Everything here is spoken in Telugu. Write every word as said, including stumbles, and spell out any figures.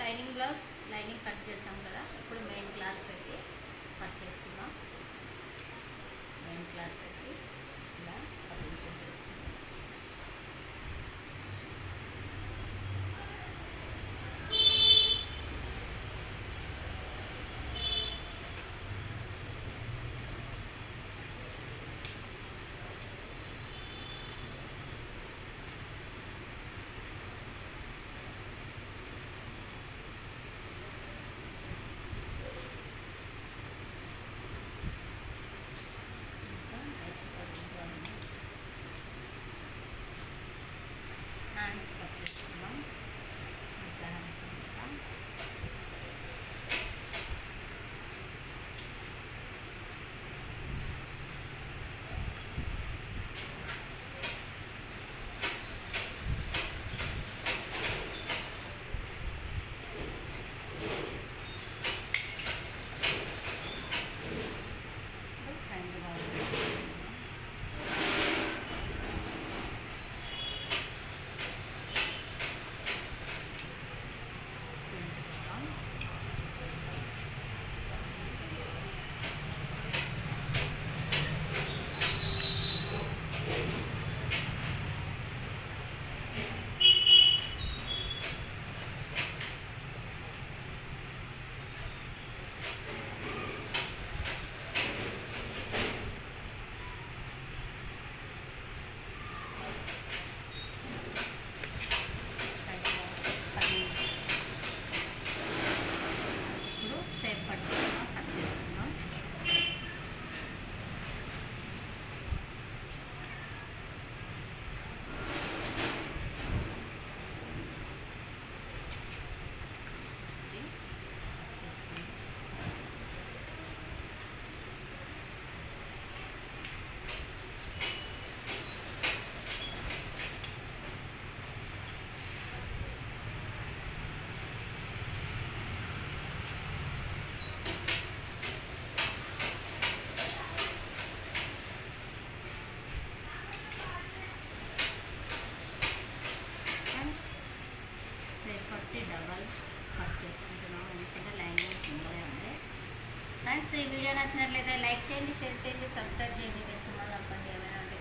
లైనింగ్ బ్లౌజ్ లైనింగ్ కట్ చేసాం కదా, ఇప్పుడు మెయిన్ క్లాత్ పెట్టి కట్ చేసుకుందాం. మెయిన్ క్లాత్ పెట్టి ఇలా కటింగ్ చేసేసుకుందాం. హ్యాండ్స్ కట్ చేసుకుందాం. ఇంకా హ్యాండ్స్ అంతా రెండు భాగాలు సేపట్టి డబల్ కట్ చేసుకుంటున్నాం. ఎందుకంటే లైనింగ్ సింగలే ఉంది. ఫ్రెండ్స్, ఈ వీడియో నచ్చినట్లయితే లైక్ చేయండి, షేర్ చేయండి, సబ్స్క్రైబ్ చేయండి. తెలిసిన వాళ్ళు అప్పండి ఏమైనా